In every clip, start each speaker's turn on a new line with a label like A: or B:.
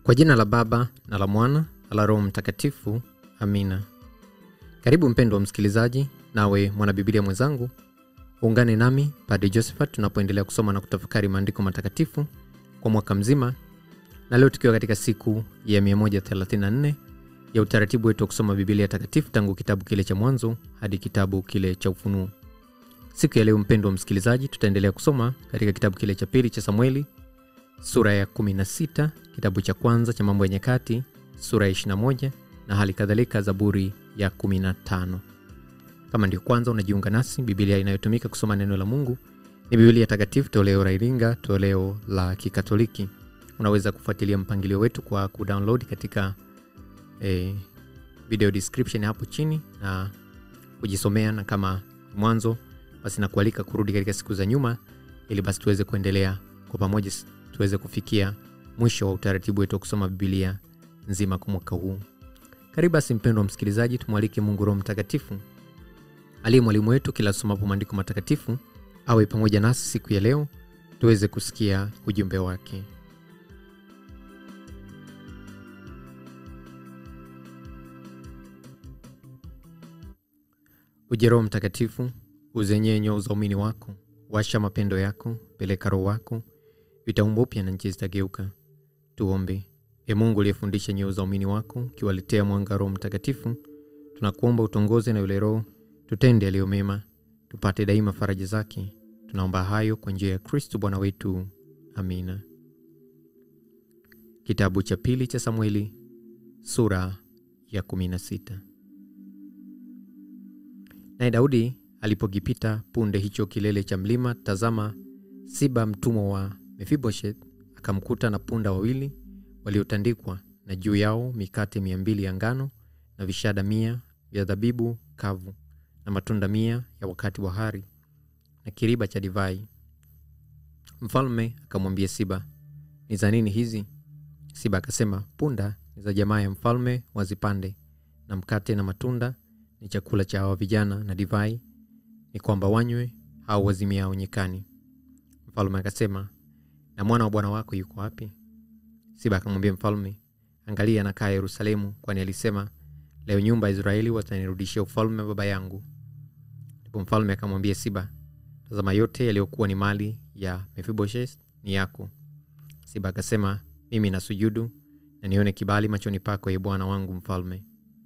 A: Kwa jina la Baba na la Mwana na la Roho Mtakatifu. Amina. Karibu mpendwa msikilizaji, nawe mwana Biblia mwenzangu. Ungane nami Padre Josephat tunapoendelea kusoma na kutafakari maandiko matakatifu kwa mwaka mzima. Na leo tukiwa katika siku ya 134 ya utaratibu wetu wa kusoma Biblia takatifu tangu kitabu kile cha Mwanzo hadi kitabu kile cha Ufunuo. Siku ya leo mpendwa msikilizaji, tutaendelea kusoma katika kitabu kile cha pili cha Samueli, sura ya 16, kitabu cha kwanza cha Mambo ya Nyakati sura ya 21 na hali kadhalika Zaburi ya 15. Kama ndio kwanza unajiunga nasi, Biblia inayotumika kusoma neno la Mungu ni Biblia takatifu toleo la Iringa, toleo la Kikatoliki. Unaweza kufuatilia mpangilio wetu kwa kudownload katika video description hapo chini na kujisomea, na kama mwanzo basi nakualika kurudi katika siku za nyuma ili basi tuweze kuendelea kwa pamoja, tuweze kufikia mwisho wa utaratibu wetu wa kusoma Biblia nzima kwa mwaka huu. Karibu basi mpendwa msikilizaji, tumwalike Mungu Roho Mtakatifu aliye mwalimu wetu kila somapo maandiko matakatifu awe pamoja nasi siku ya leo tuweze kusikia ujumbe wake. Uje Roho Mtakatifu, uzenye nyoyo za waumini wako, washa mapendo yako, peleka Roho wako, vitaumba upya na nchi zitageuka. Tuombe. Mungu aliyefundisha nyoyo za waumini wako, ukiwaletea mwanga Roho Mtakatifu, tunakuomba utongoze na yule Roho tutende yaliyo mema, tupate daima faraja zake. Tunaomba hayo kwa njia ya Kristo Bwana wetu. Amina. Kitabu cha pili cha Samueli sura ya 16. Naye Daudi alipokipita punde hicho kilele cha mlima, tazama, Siba mtumwa wa Mefiboshethi akamkuta na punda wawili waliotandikwa, na juu yao mikate 200 ya ngano na vishada 100 vya zabibu kavu na matunda 100 ya wakati wa hari na kiriba cha divai. Mfalme akamwambia Siba, ni za nini hizi? Siba akasema, punda ni za jamaa ya mfalme, wazipande, na mkate na matunda ni chakula cha hawa vijana, na divai ni kwamba wanywe hao wazimiao nyikani. Mfalme akasema, na mwana wa bwana wako yuko wapi? Siba akamwambia mfalme, angalia anakaa Yerusalemu, kwani alisema, leo nyumba ya Israeli watanirudishia ufalme baba yangu. Ndipo mfalme akamwambia Siba, tazama, yote yaliyokuwa ni mali ya Mefiboshethi ni yako. Siba akasema, mimi nasujudu na nione kibali machoni pako, ye bwana wangu mfalme.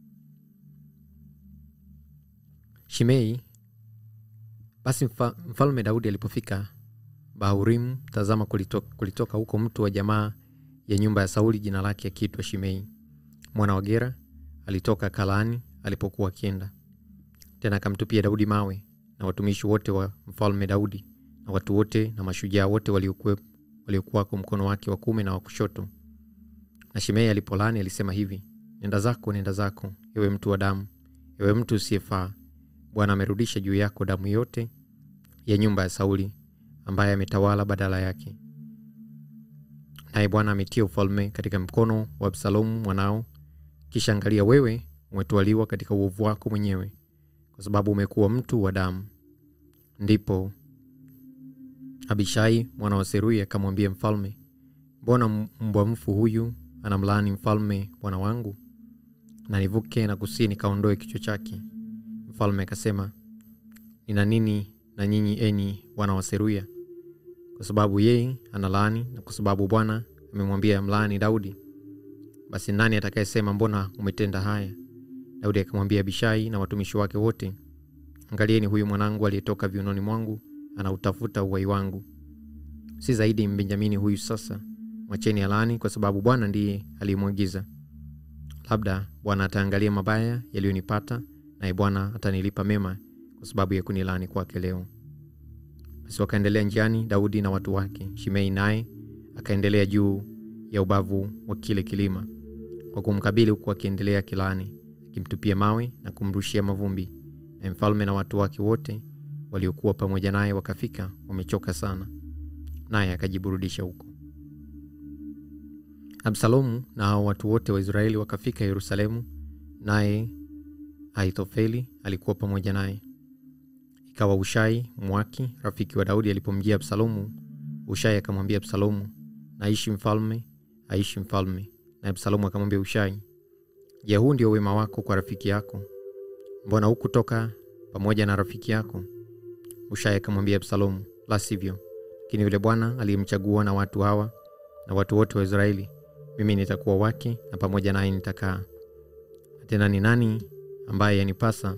A: Shimei. Basi mfalme Daudi alipofika Bahurimu, tazama, kulitoka huko mtu wa jamaa ya nyumba ya Sauli, jina lake akiitwa Shimei mwana wa Gera. Alitoka Kalaani alipokuwa akienda. Tena akamtupia Daudi mawe, na watumishi wote wa mfalme Daudi na watu wote na mashujaa wote waliokuwa kwa mkono wake wa kuume na wa kushoto. Na Shimei alipolani alisema hivi, nenda zako, ewe mtu wa damu, ewe mtu usiyefaa. Bwana amerudisha juu yako damu yote ya nyumba ya Sauli, ambaye ametawala badala yake. Naye Bwana ametia ufalme katika mkono wa Absalomu mwanao. Kisha angalia, wewe umetwaliwa katika uovu wako mwenyewe, kwa sababu umekuwa mtu wa damu. Ndipo Abishai mwana wa Seruya akamwambia mfalme, mbona mbwa mfu huyu anamlaani mfalme bwana wangu? Na nivuke na kusini kaondoe kichwa chake. Mfalme akasema, nina nini na nyinyi enyi wana wa Seruya? Kwa sababu yeye analaani na kwa sababu Bwana amemwambia mlaani Daudi, basi nani atakayesema mbona umetenda haya? Daudi akamwambia Abishai na watumishi wake wote, angalieni, huyu mwanangu aliyetoka viunoni mwangu anautafuta uhai wangu. Si zaidi Mbenjamini huyu sasa? Mwacheni alaani, kwa sababu Bwana ndiye aliyemwagiza. Labda Bwana ataangalia mabaya yaliyonipata, na Bwana atanilipa mema kwa sababu ya kunilaani kwake leo. Basi wakaendelea njiani Daudi na watu wake. Shimei naye akaendelea juu ya ubavu wa kile kilima kwa kumkabili, huku akiendelea kilani, akimtupia mawe na kumrushia mavumbi. Na mfalme na watu wake wote waliokuwa pamoja naye wakafika wamechoka sana, naye akajiburudisha huko. Absalomu na hao watu wote wa Israeli wakafika Yerusalemu, naye Ahithofeli alikuwa pamoja naye. Ikawa Ushai Mwaki, rafiki wa Daudi, alipomjia Absalomu, Ushai akamwambia Absalomu, aishi mfalme, Na Absalomu akamwambia Hushai, je, huu ndio wema wako kwa rafiki yako? Mbona hukutoka pamoja na rafiki yako? Hushai akamwambia Absalomu, la sivyo, lakini yule Bwana aliyemchagua na watu hawa na watu wote wa Israeli, mimi nitakuwa wake na pamoja naye nitakaa. Tena ni nani ambaye yanipasa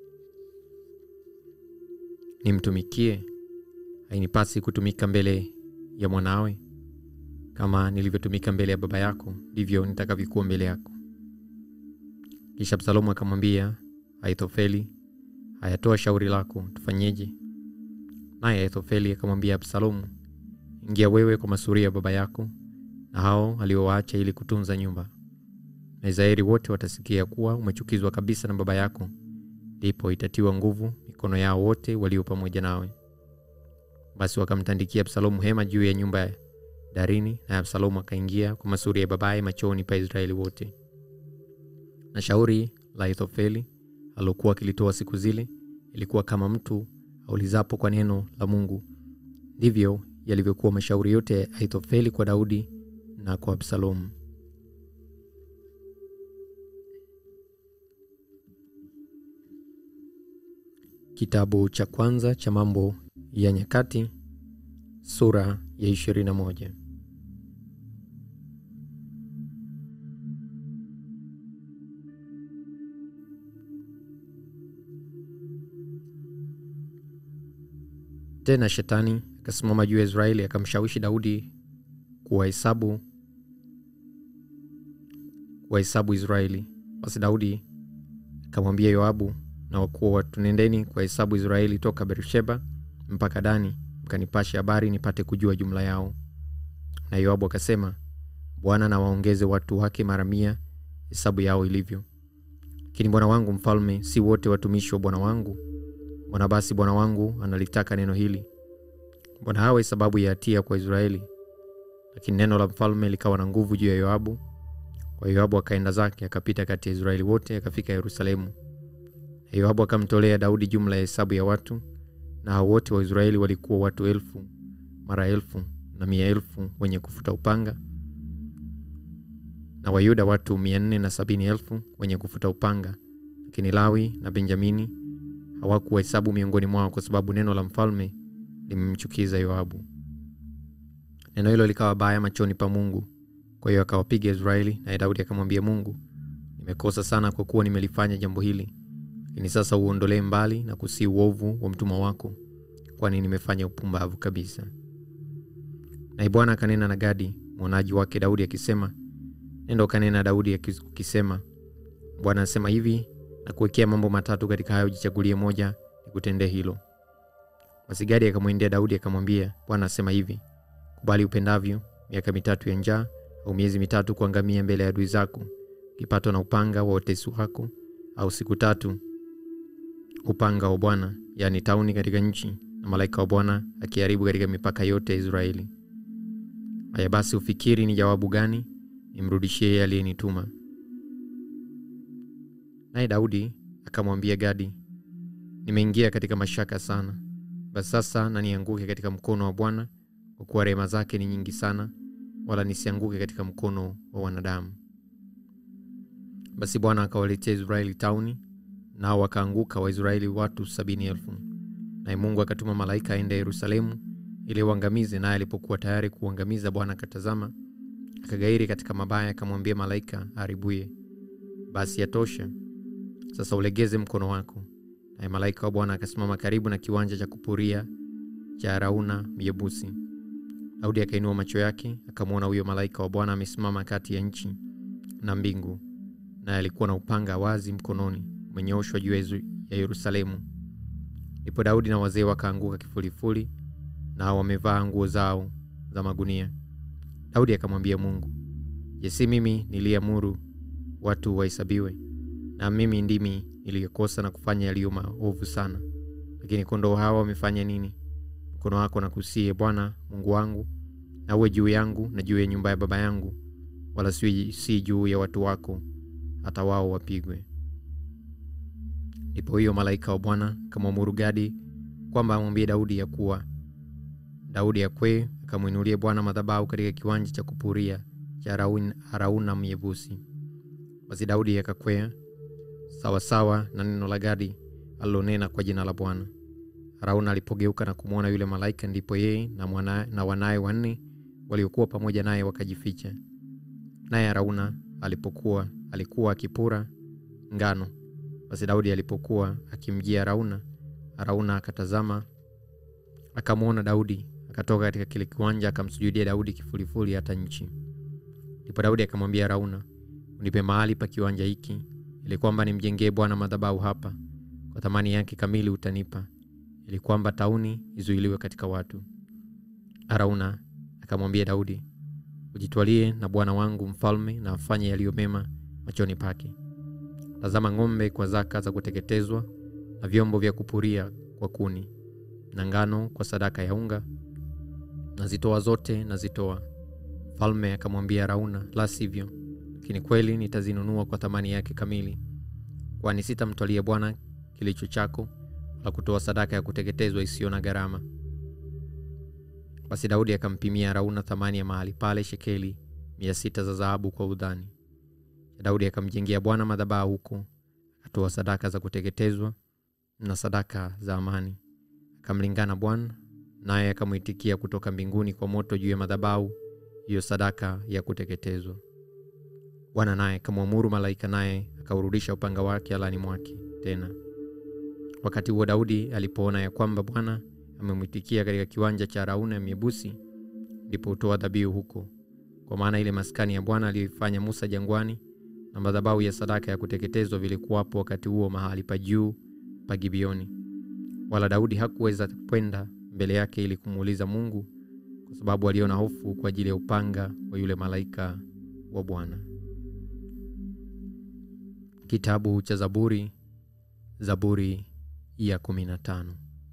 A: nimtumikie? Hainipasi kutumika mbele ya mwanawe? Kama nilivyotumika mbele ya baba yako, ndivyo nitakavyokuwa mbele yako. Kisha Absalomu akamwambia Ahithofeli, hayatoa shauri lako, tufanyeje? Naye Ahithofeli akamwambia Absalomu, ingia wewe kwa masuria ya baba yako na hao aliowaacha ili kutunza nyumba, na Israeli wote watasikia kuwa umechukizwa kabisa na baba yako, ndipo itatiwa nguvu mikono yao wote walio pamoja nawe. Basi wakamtandikia Absalomu hema juu ya nyumba ya darini, na Absalomu akaingia kwa masuria ya babaye machoni pa Israeli wote. Na shauri la Ahithofeli alokuwa kilitoa siku zile ilikuwa kama mtu aulizapo kwa neno la Mungu, ndivyo yalivyokuwa mashauri yote ya Ahithofeli kwa Daudi na kwa Absalomu. Kitabu cha kwanza cha Mambo ya Nyakati sura ya 21. Tena Shetani akasimama juu ya Israeli akamshawishi Daudi kuwahesabu Israeli. Basi Daudi akamwambia Yoabu na wakuu wa watu, nendeni kuwahesabu Israeli toka Beersheba mpaka Dani, mkanipashe habari nipate kujua jumla yao. Na Yoabu akasema, Bwana na waongeze watu wake mara 100 hesabu yao ilivyo. Lakini bwana wangu mfalme, si wote watumishi wa bwana wangu? Bwana basi bwana wangu analitaka neno hili, Bwana hawe sababu ya hatia kwa Israeli. Lakini neno la mfalme likawa na nguvu juu ya Yoabu. Kwa Yoabu akaenda zake akapita kati ya Israeli wote akafika Yerusalemu. Na Yoabu akamtolea Daudi jumla ya hesabu ya watu, na hao wote wa Israeli walikuwa watu 1000 mara 1000 na 100,000 wenye kufuta upanga, na Wayuda watu 470,000 wenye kufuta upanga. Lakini Lawi na Benjamini hawakuhesabu miongoni mwao, kwa sababu neno la mfalme limemchukiza Yoabu. Neno hilo likawa baya machoni pa Mungu. Kwa hiyo akawapiga Israeli, na Daudi akamwambia Mungu, nimekosa sana kwa kuwa nimelifanya jambo hili. Lakini sasa uondolee mbali na kusi uovu wa mtumwa wako, kwani nimefanya upumbavu kabisa. Na Bwana akanena na Gadi mwonaji wake Daudi akisema, nenda kanena Daudi akisema, Bwana anasema hivi, na kuwekea mambo matatu katika hayo, jichagulie moja nikutendee hilo. Basi Gadi akamwendea Daudi akamwambia, Bwana anasema hivi, kubali upendavyo, miaka 3 ya njaa au miezi 3 kuangamia mbele ya adui zako, kipato na upanga wa watesi wako, au siku 3 upanga wa Bwana, yani tauni katika nchi, na malaika wa Bwana akiharibu katika mipaka yote ya Israeli. Haya basi, ufikiri ni jawabu gani nimrudishie yeye aliyenituma? Naye Daudi akamwambia Gadi, nimeingia katika mashaka sana. Basi sasa na nianguke katika mkono wa Bwana, kwa kuwa rehema zake ni nyingi sana, wala nisianguke katika mkono wa wanadamu. Basi Bwana akawaletea Israeli tauni, nao wakaanguka Waisraeli watu 70,000. Naye Mungu akatuma malaika aende Yerusalemu ili waangamize, naye alipokuwa tayari kuangamiza, Bwana akatazama, akagairi katika mabaya, akamwambia malaika haribuye, basi yatosha, sasa ulegeze mkono wako. Naye malaika wa Bwana akasimama karibu na kiwanja cha kupuria cha Arauna Myebusi. Daudi akainua macho yake akamwona huyo malaika wa Bwana amesimama kati ya nchi na mbingu, na alikuwa na upanga wazi mkononi, umenyooshwa juu ya Yerusalemu. Ndipo Daudi na wazee wakaanguka kifulifuli, na wamevaa nguo zao za magunia. Daudi akamwambia Mungu, je, si mimi niliamuru watu wahesabiwe? Na mimi ndimi niliyekosa na kufanya yaliyo maovu sana. Lakini kondoo hawa wamefanya nini? Mkono wako nakusihi Bwana Mungu wangu, na uwe juu yangu na juu ya nyumba ya baba yangu, wala si juu ya watu wako, hata wao wapigwe. Ndipo hiyo malaika wa Bwana akamwamuru Gadi kwamba amwambie Daudi ya kuwa Daudi akwe akamwinulie Bwana madhabahu katika kiwanja cha kupuria cha Arauna Myebusi. Basi Daudi akakwea sawa na neno la Gadi alilonena kwa jina la Bwana. Arauna alipogeuka na kumwona yule malaika, ndipo yeye na wanae 4 waliokuwa pamoja naye wakajificha. Naye Arauna alikuwa akipura ngano. Basi Daudi alipokuwa akimjia Arauna akatazama, akamwona Daudi, akatoka katika kile kiwanja akamsujudia Daudi kifulifuli hata nchi. Ndipo Daudi akamwambia Arauna, unipe mahali pa kiwanja hiki ili kwamba nimjengee Bwana madhabahu hapa, kwa thamani yake kamili utanipa, ili kwamba tauni izuiliwe katika watu. Arauna akamwambia Daudi, ujitwalie na bwana wangu mfalme na afanye yaliyo mema machoni pake. Tazama, ng'ombe kwa zaka za kuteketezwa na vyombo vya kupuria kwa kuni na ngano kwa sadaka ya unga, nazitoa zote nazitoa. Mfalme akamwambia Arauna, la sivyo, lakini kweli nitazinunua kwa thamani yake kamili, kwani sitamtwalia Bwana kilicho chako wala kutoa sadaka ya kuteketezwa isiyo na gharama. Basi Daudi akampimia Arauna thamani ya mahali pale shekeli 600 za dhahabu kwa udhani. Daudi akamjengea Bwana madhabahu huko, akatoa sadaka za kuteketezwa na sadaka za amani. Akamlingana Bwana, naye akamuitikia kutoka mbinguni kwa moto juu ya madhabahu hiyo sadaka ya kuteketezwa. Bwana naye akamwamuru malaika, naye akaurudisha upanga wake alani mwake tena. Wakati huo Daudi alipoona ya kwamba Bwana amemuitikia katika kiwanja cha Arauna Myebusi, ndipo utoa dhabihu huko, kwa maana ile maskani ya Bwana aliyoifanya Musa jangwani na madhabahu ya sadaka ya kuteketezwa vilikuwapo wakati huo mahali pa juu pa Gibeoni. Wala Daudi hakuweza kwenda mbele yake ili kumuuliza Mungu, kwa sababu aliona hofu kwa ajili ya upanga wa yule malaika wa Bwana. Kitabu cha Zaburi ya 15.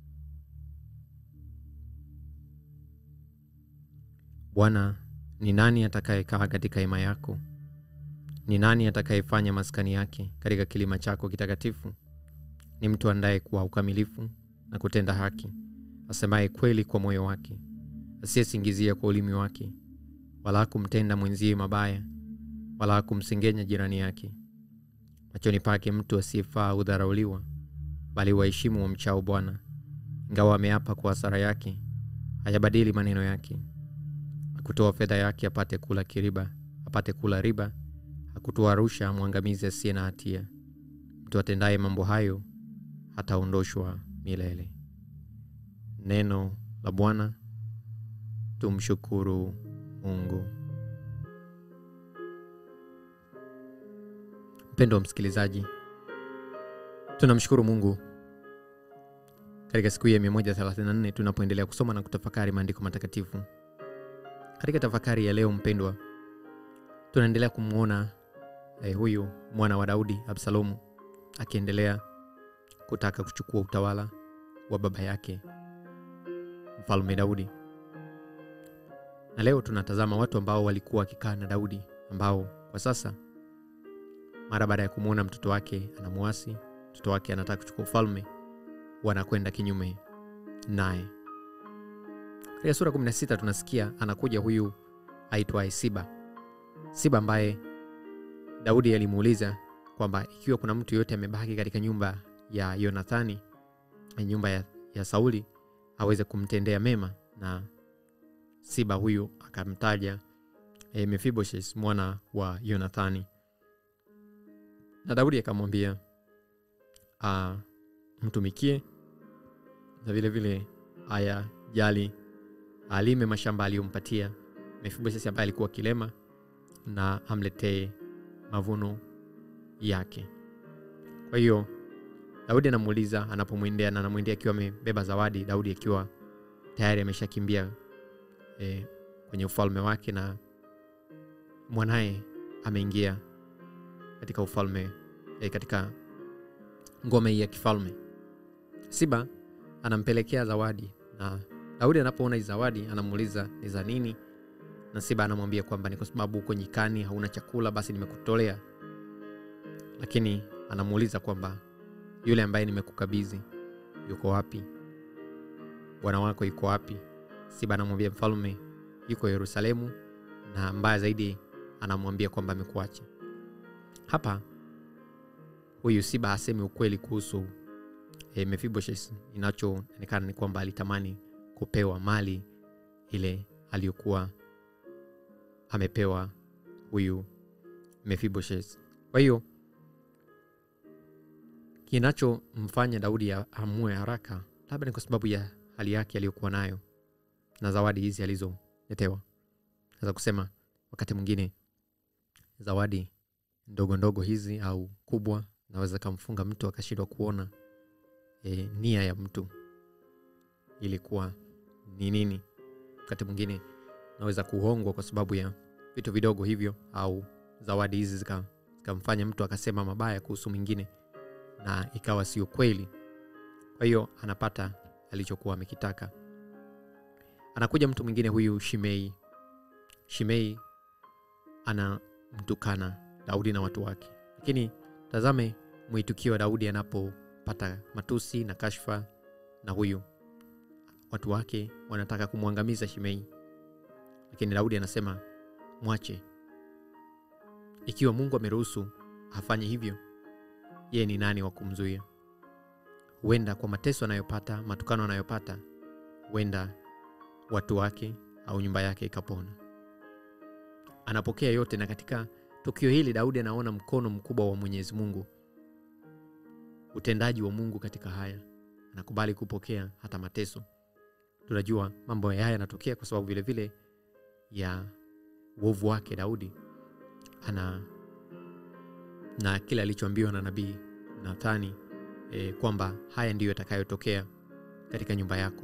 A: Bwana, ni nani atakayekaa katika hema yako? Ni nani atakayefanya maskani yake katika kilima chako kitakatifu? Ni mtu andaye kwa ukamilifu na kutenda haki, asemaye kweli kwa moyo wake, asiyesingizia kwa ulimi wake, wala kumtenda mwenzie mabaya, wala kumsengenya jirani yake. Machoni pake mtu asiyefaa hudharauliwa, bali waheshimu wamchao Bwana. Ingawa ameapa kwa hasara yake, hayabadili maneno yake. Hakutoa fedha yake apate kula riba, hakutoa rusha mwangamizi asiye na hatia. Mtu atendaye mambo hayo hataondoshwa milele. Neno la Bwana. Tumshukuru Mungu. Mpendo wa msikilizaji, tunamshukuru Mungu katika siku ya 134 tunapoendelea kusoma na kutafakari maandiko matakatifu. Katika tafakari ya leo, mpendwa, tunaendelea kumuona huyu mwana wa Daudi, Absalomu, akiendelea kutaka kuchukua utawala wa baba yake Mfalme Daudi. Na leo tunatazama watu ambao walikuwa wakikaa na Daudi, ambao kwa sasa mara baada ya kumuona mtoto wake anamuasi, mtoto wake anataka kuchukua ufalme, wanakwenda kinyume naye. Katika sura 16 tunasikia anakuja huyu aitwaye Siba ambaye Daudi alimuuliza kwamba ikiwa kuna mtu yote amebaki katika nyumba ya Yonathani, nyumba ya Sauli, aweze kumtendea mema. Na Siba huyu akamtaja Mefiboshethi mwana wa Yonathani. Na Daudi akamwambia mtumikie, na vile vile jali alime mashamba aliyompatia Mefiboshethi ambaye alikuwa kilema, na amletee mavuno yake. Kwa hiyo Daudi anamuuliza, anapomwendea, na anamwendea akiwa amebeba zawadi, Daudi akiwa tayari ameshakimbia kwenye ufalme wake, na mwanae ameingia katika ufalme, katika ngome ya kifalme. Siba anampelekea zawadi, na Daudi anapoona hii zawadi anamuuliza ni za nini, na Siba anamwambia kwamba ni kwa sababu uko nyikani hauna chakula, basi nimekutolea. Lakini anamuuliza kwamba yule ambaye nimekukabidhi yuko wapi? Bwana wako yuko wapi? Siba anamwambia mfalme yuko Yerusalemu, na mbaya zaidi anamwambia kwamba amekuacha. Hapa huyu Siba hasemi ukweli kuhusu Mephibosheth. Inachoonekana ni kwamba alitamani kupewa mali ile aliyokuwa amepewa huyu Mephibosheth. Kwa hiyo kinachomfanya Daudi amue haraka labda ni kwa sababu ya hali yake aliyokuwa nayo na zawadi hizi alizoletewa. Naweza kusema wakati mwingine zawadi ndogo ndogo hizi au kubwa naweza kumfunga mtu akashindwa kuona nia ya mtu ilikuwa ni nini. Wakati mwingine naweza kuhongwa kwa sababu ya vitu vidogo hivyo, au zawadi hizi zikamfanya mtu akasema mabaya kuhusu mwingine na ikawa sio kweli. Kwa hiyo anapata alichokuwa amekitaka. Anakuja mtu mwingine huyu Shimei. Shimei anamtukana Daudi na watu wake. Lakini tazame mwitikio wa Daudi anapopata matusi na kashfa na huyu. Watu wake wanataka kumwangamiza Shimei. Lakini Daudi anasema mwache. Ikiwa Mungu ameruhusu afanye hivyo, yeye ni nani wa kumzuia? Huenda kwa mateso anayopata, matukano anayopata, huenda watu wake au nyumba yake ikapona. Anapokea yote, na katika tukio hili Daudi anaona mkono mkubwa wa Mwenyezi Mungu, utendaji wa Mungu katika haya. Anakubali kupokea hata mateso. Tunajua mambo haya yanatokea kwa sababu vile vile ya uovu wake Daudi. Na kila alichoambiwa na nabii Nathani kwamba haya ndiyo yatakayotokea katika nyumba yako.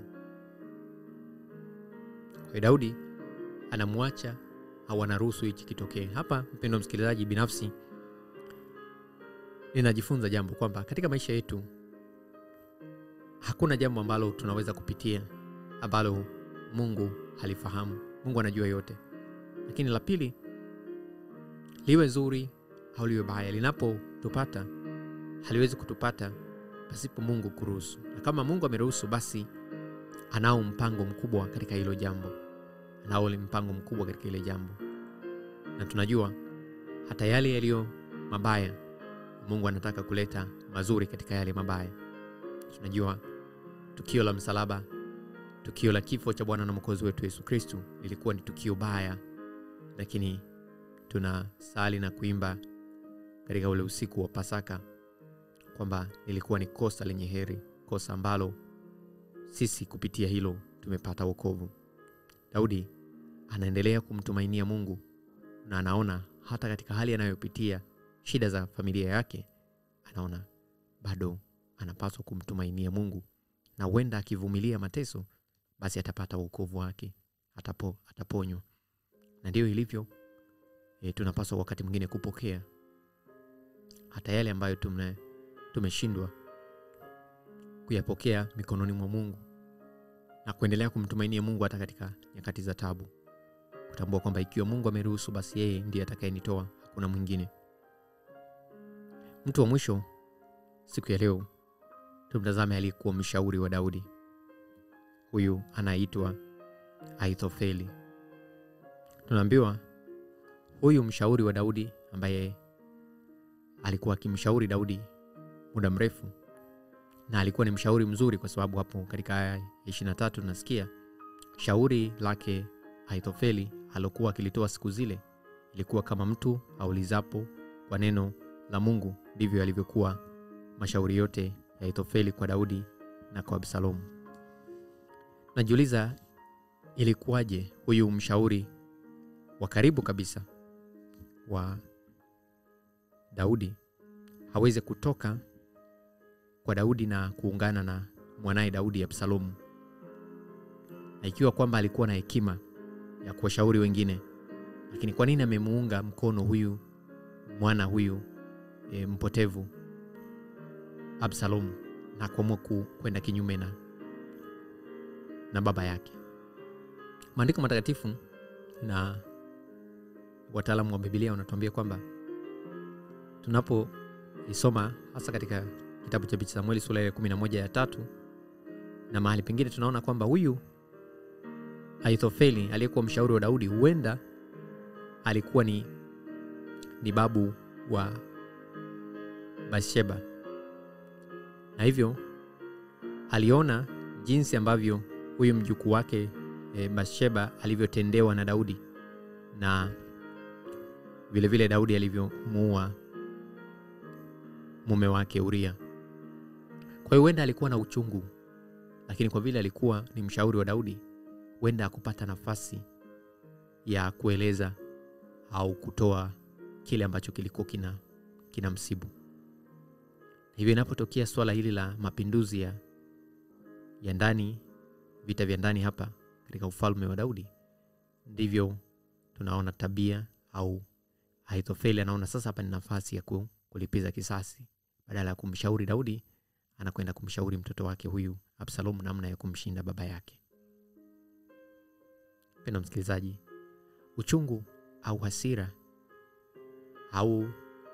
A: Kwa Daudi anamwacha au anaruhusu hichi kitokee. Hapa mpendwa msikilizaji, binafsi ninajifunza jambo kwamba katika maisha yetu hakuna jambo ambalo tunaweza kupitia ambalo Mungu halifahamu. Mungu anajua yote. Lakini la pili, liwe zuri au liwe baya, linapotupata haliwezi kutupata pasipo Mungu kuruhusu. Na kama Mungu ameruhusu, basi anao mpango mkubwa katika hilo jambo. Anao mpango mkubwa katika ile jambo. Na tunajua hata yale yaliyo mabaya Mungu anataka kuleta mazuri katika yale mabaya. Tunajua tukio la msalaba, tukio la kifo cha Bwana na Mwokozi wetu Yesu Kristo lilikuwa ni tukio baya, lakini tunasali na kuimba katika ule usiku wa Pasaka kwamba ilikuwa ni kosa lenye heri, kosa ambalo sisi kupitia hilo tumepata wokovu. Daudi anaendelea kumtumainia Mungu, na anaona hata katika hali anayopitia, shida za familia yake, anaona bado anapaswa kumtumainia Mungu, na huenda akivumilia mateso basi atapata wokovu wake, ataponywa. Na ndio ilivyo, tunapaswa wakati mwingine kupokea hata yale ambayo tumeshindwa kuyapokea mikononi mwa Mungu, na kuendelea kumtumainia Mungu hata katika nyakati za taabu. Kutambua kwamba ikiwa Mungu ameruhusu, basi yeye ndiye atakayenitoa, hakuna mwingine. Mtu wa mwisho siku ya leo tumtazame aliyekuwa mshauri wa Daudi. Huyu anaitwa Ahithofeli. Tunaambiwa huyu mshauri wa Daudi ambaye alikuwa akimshauri Daudi muda mrefu, na alikuwa ni mshauri mzuri, kwa sababu hapo katika aya 23 tunasikia shauri lake Ahithofeli alokuwa akilitoa siku zile ilikuwa kama mtu aulizapo kwa neno la Mungu, ndivyo alivyokuwa mashauri yote ya Ahithofeli kwa Daudi na kwa Absalomu. Najiuliza ilikuwaje huyu mshauri wa karibu kabisa wa Daudi haweze kutoka kwa Daudi na kuungana na mwanae Daudi Absalomu, na ikiwa kwamba alikuwa na hekima ya kuwashauri wengine, lakini kwa nini amemuunga mkono huyu mwana huyu mpotevu Absalomu na kuamua kwenda kinyume na baba yake? Maandiko matakatifu na wataalamu wa Biblia wanatuambia kwamba tunapoisoma hasa katika kitabu cha Samueli sura ya 11 ya 3 na mahali pengine, tunaona kwamba huyu Ahithofeli aliyekuwa mshauri wa Daudi huenda alikuwa ni ni babu wa Bathsheba, na hivyo aliona jinsi ambavyo huyu mjukuu wake Bathsheba alivyotendewa na Daudi, na vile vile Daudi alivyomuua mume wake Uria. Kwa hiyo huenda alikuwa na uchungu, lakini kwa vile alikuwa ni mshauri wa Daudi, huenda akupata nafasi ya kueleza au kutoa kile ambacho kilikuwa kina msibu. Hivyo inapotokea swala hili la mapinduzi ya ndani, vita vya ndani hapa katika ufalme wa Daudi, ndivyo tunaona tabia au Ahithofeli anaona sasa hapa ni nafasi ya kulipiza kisasi. Badala ya kumshauri Daudi, anakwenda kumshauri mtoto wake huyu Absalom namna ya kumshinda baba yake. Mpendwa msikilizaji, uchungu au hasira au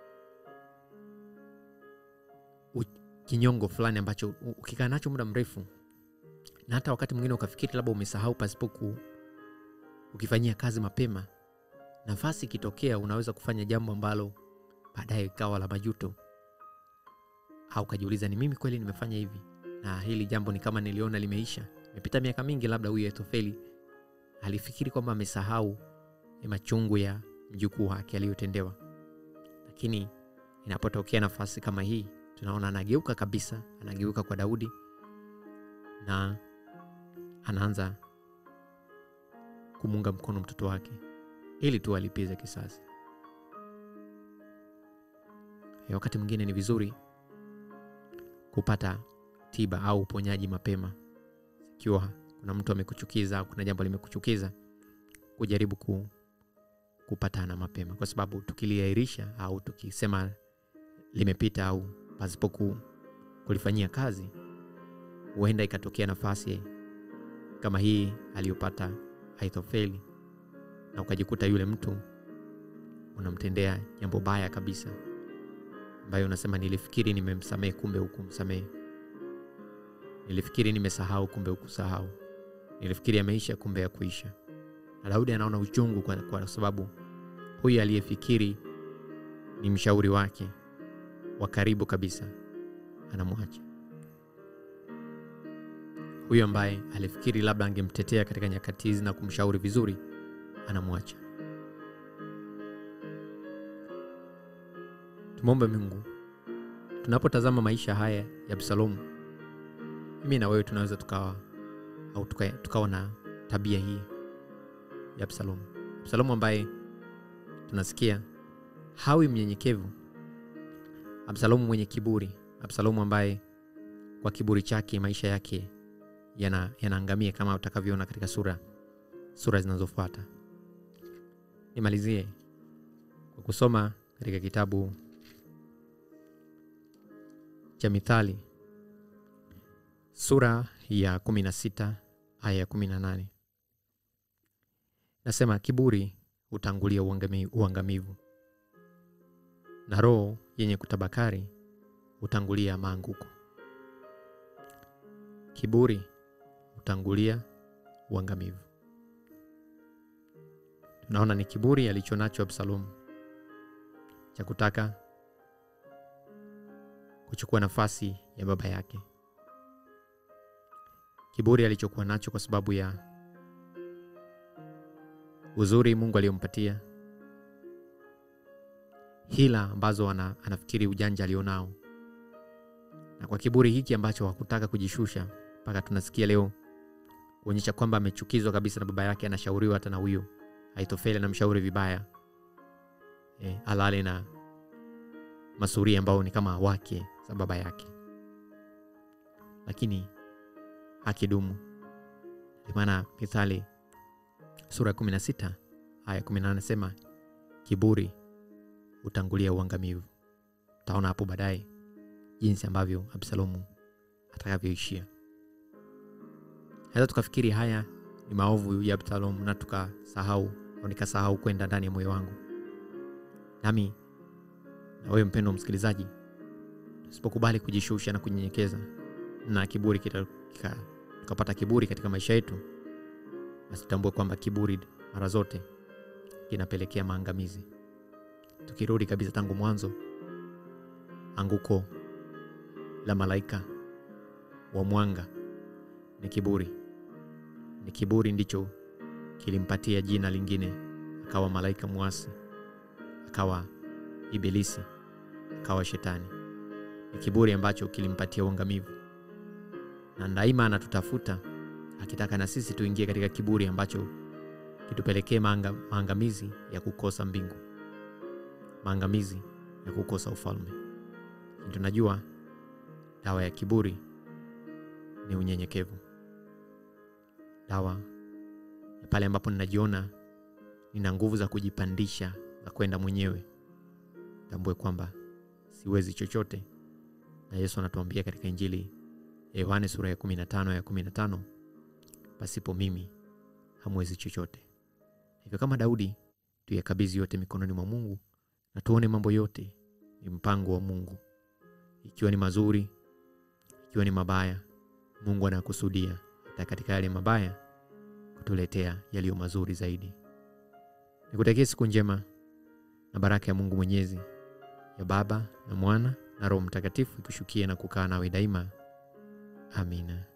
A: kinyongo fulani ambacho ukikaa nacho muda mrefu, na hata wakati mwingine ukafikiri labda umesahau pasipo ukifanyia kazi mapema, nafasi ikitokea unaweza kufanya jambo ambalo baadaye ikawa la majuto, au kujiuliza ni mimi kweli nimefanya hivi, na hili jambo ni kama niliona limeisha. Imepita miaka mingi, labda huyu Ahithofeli alifikiri kwamba amesahau machungu ya mjukuu wake aliyotendewa. Lakini inapotokea nafasi kama hii, tunaona anageuka kabisa, anageuka kwa Daudi na anaanza kumunga mkono mtoto wake ili tu alipize kisasi. Wakati mwingine ni vizuri kupata tiba au uponyaji mapema. Ikiwa kuna mtu amekuchukiza au kuna jambo limekuchukiza, kujaribu kupatana mapema, kwa sababu tukiliahirisha au tukisema limepita au pasipo kulifanyia kazi, huenda ikatokea nafasi kama hii aliyopata Ahithofeli, na ukajikuta yule mtu unamtendea jambo baya kabisa, ambayo unasema nilifikiri nimemsamehe kumbe hukumsamehe, nilifikiri nimesahau kumbe hukusahau, nilifikiri ameisha kumbe hakuisha. Na Daudi anaona uchungu kwa sababu huyu aliyefikiri ni mshauri wake wa karibu kabisa anamwacha. Huyu ambaye alifikiri labda angemtetea katika nyakati hizi na kumshauri vizuri, anamwacha. Tumombe Mungu, tunapotazama maisha haya ya Absalomu, mimi na wewe tunaweza tukawa na tabia hii ya Absalomu. Absalomu ambaye tunasikia hawi mnyenyekevu, Absalomu mwenye kiburi, Absalomu ambaye kwa kiburi chake maisha yake yanaangamia kama utakavyoona katika sura zinazofuata. Nimalizie kwa kusoma katika kitabu cha Mithali sura ya 16 aya ya 18. Nasema kiburi hutangulia uangamivu, na roho yenye kutabakari hutangulia maanguko. Kiburi hutangulia uangamivu. Tunaona ni kiburi alichonacho Absalomu cha kutaka kuchukua nafasi ya baba yake. Kiburi alichokuwa nacho kwa sababu ya uzuri Mungu aliyompatia, hila ambazo anafikiri ujanja alionao, na kwa kiburi hiki ambacho hakutaka kujishusha, mpaka tunasikia leo kuonyesha kwamba amechukizwa kabisa na baba yake. Anashauriwa hata na huyo Ahithofeli, anamshauri vibaya, alale na masuria ambao ni kama wake za baba yake, lakini hakidumu. Maana Mithali sura 16 aya 18 nasema kiburi hutangulia uangamivu. Taona hapo baadaye jinsi ambavyo Absalomu atakavyoishia. Hata tukafikiri haya ni maovu ya Absalomu na nikasahau kwenda ndani ya moyo wangu. Nami na wewe mpendwa msikilizaji, tusipokubali kujishusha na kunyenyekeza, na kiburi tukapata kiburi katika maisha yetu, basi tutambue kwamba kiburi mara zote kinapelekea maangamizi. tukirudi kabisa tangu mwanzo, anguko la malaika wa mwanga ni kiburi. Ni kiburi ndicho kilimpatia jina lingine, akawa malaika muasi, akawa ibilisi, akawa shetani. Ni kiburi ambacho kilimpatia uangamivu. Na daima anatutafuta akitaka na sisi tuingie katika kiburi ambacho kitupelekee maangamizi ya kukosa mbingu, maangamizi ya kukosa ufalme. Tunajua dawa ya kiburi ni unyenyekevu. Dawa ya pale ambapo ninajiona nina nguvu za kujipandisha za kwenda mwenyewe, tambue kwamba siwezi chochote. Na Yesu anatuambia katika Injili ya Yohane sura ya 15 pasipo mimi hamwezi chochote. Hivyo kama Daudi, tuyakabidhi yote mikononi mwa Mungu na tuone mambo yote ni mpango wa Mungu. Ikiwa ni mazuri, ikiwa ni mabaya, Mungu anakusudia hata katika yale mabaya kutuletea yaliyo mazuri zaidi. Nikutakie siku njema na baraka ya Mungu Mwenyezi, ya Baba na Mwana na Roho Mtakatifu ikushukie na kukaa nawe daima. Amina.